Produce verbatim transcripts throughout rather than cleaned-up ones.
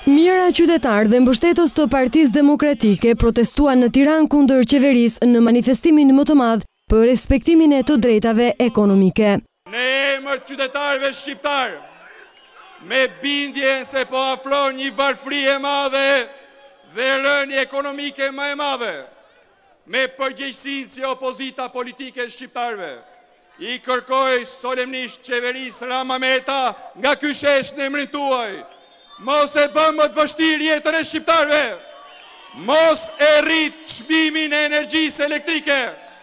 Mijëra qytetarë dhe mbështetës të Partisë Demokratike protestuan në Tiranë kundër qeverisë në manifestimin më të madh për respektimin e të drejtave ekonomike. Në emër qytetarëve shqiptar, me bindjen se po afron një varfëri e madhe dhe rënje ekonomike më e madhe, me përgjegjësinë si opozita politike e shqiptarëve, i kërkoj solemnisht qeverisë Rama Meta nga ky shesh në emrin tuaj, mos e bëm më të vështirë jetën e shqiptarëve, mos e rrit çmimin e energjisë elektrike,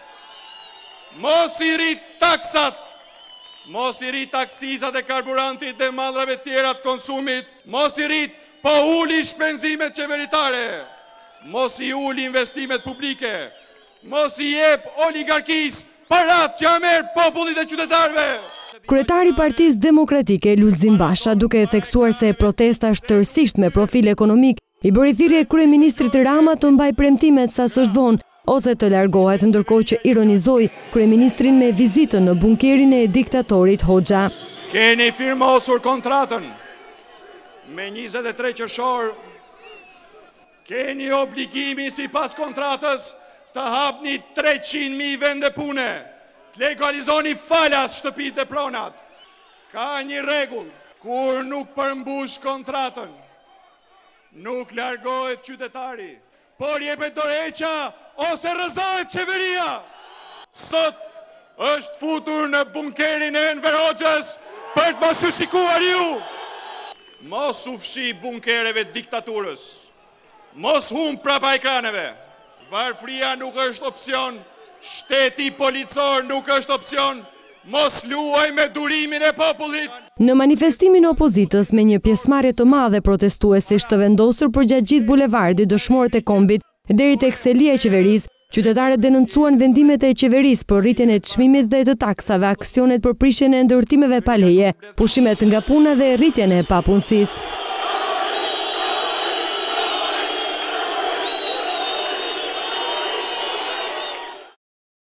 mos i rrit taksat, mos i rrit aksizat e karburantit dhe mallrave tjera të konsumit, mos i rrit, po uli shpenzimet qeveritare, mos i uli investimet publike, mos i jep oligarkisë parat që a merr popullit e qytetarëve. Kryetari i Partisë Demokratike Lulzim Basha, duke e theksuar se protesta është tërësisht me profil ekonomik, i bëri thirrje kryeministrit Rama të mbaj premtimet sa s'është vonë ose të largohet, ndërkohë që ironizoi kryeministrin me vizitën në bunkerin e diktatorit Hoxha. Keni firmosur kontratën me njëzet e tre qershor, keni obligimin sipas kontratës të hapni treqind mijë vende pune, të legalizoni falas shtëpitë e pronat. Ka një rregull, kur nuk përmbush kontratën, nuk largohet qytetari, por jepet dorëheqja ose rrëzohet qeveria. Sot është futur në bunkerin e Enver Hoxhës për të mos u shikuar ju. Mos u fshi bunkereve diktaturës, mos hum prapa ekraneve. Varfëria nuk është opcion, shteti policor nuk është opcion, mos luaj me durimin e popullit. Në manifestimin e opozitës me një pjesëmarrje të madhe protestuesish të vendosur përgjatë gjithë bulevardit Dëshmorët e Kombit deri tek selia e qeverisë, qytetarët denoncuan vendimet e qeverisë për rritjen e çmimit dhe të taksave, aksionet për prishjen e ndërtimeve pa leje, pushimet nga puna dhe rritjen e papunësisë.